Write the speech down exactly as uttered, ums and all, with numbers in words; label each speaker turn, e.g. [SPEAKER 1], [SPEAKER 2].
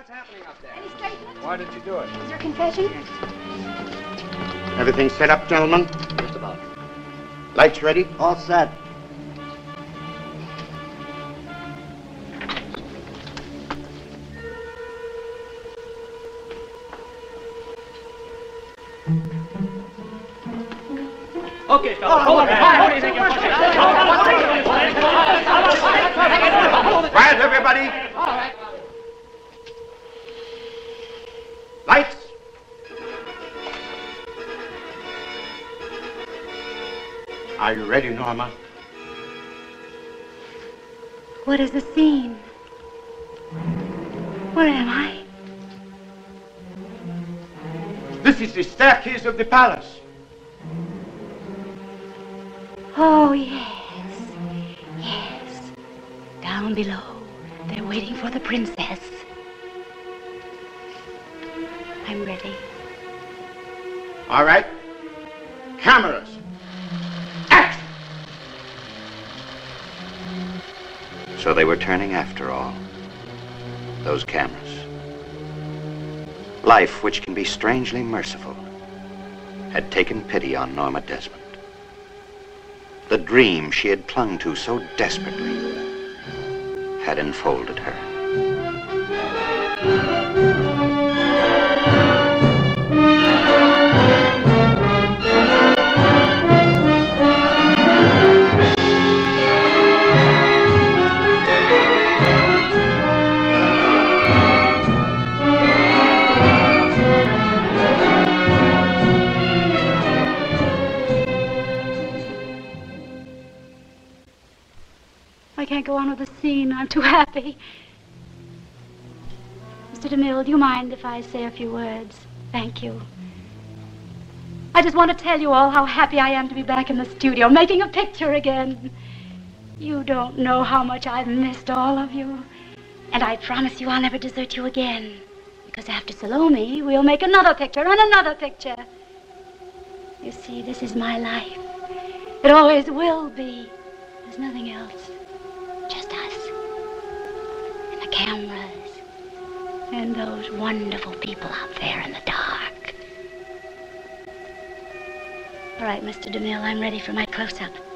[SPEAKER 1] what's happening up there?
[SPEAKER 2] Any statement?
[SPEAKER 1] Why did you do it?
[SPEAKER 2] Is there a confession?
[SPEAKER 3] Everything set up, gentlemen?
[SPEAKER 4] Just about.
[SPEAKER 3] Lights ready?
[SPEAKER 4] All set.
[SPEAKER 5] Okay, fellas, hold it. What do you think you're pushing?
[SPEAKER 3] Quiet, everybody.
[SPEAKER 5] All right.
[SPEAKER 3] Lights. Are you ready, Norma?
[SPEAKER 2] What is the scene? Where am I?
[SPEAKER 3] This is the staircase of the palace.
[SPEAKER 2] Oh, yes. Yes. Down below, they're waiting for the princess. I'm ready.
[SPEAKER 3] All right. Cameras. Action!
[SPEAKER 6] So they were turning after all. Those cameras. Life, which can be strangely merciful, had taken pity on Norma Desmond. The dream she had clung to so desperately had enfolded her.
[SPEAKER 2] I can't go on with the scene. I'm too happy. Mister DeMille, do you mind if I say a few words? Thank you. I just want to tell you all how happy I am to be back in the studio, making a picture again. You don't know how much I've missed all of you. And I promise you I'll never desert you again. Because after Salome, we'll make another picture and another picture. You see, this is my life. It always will be. There's nothing else. Just us. And the cameras. And those wonderful people out there in the dark. All right, Mister DeMille, I'm ready for my close-up.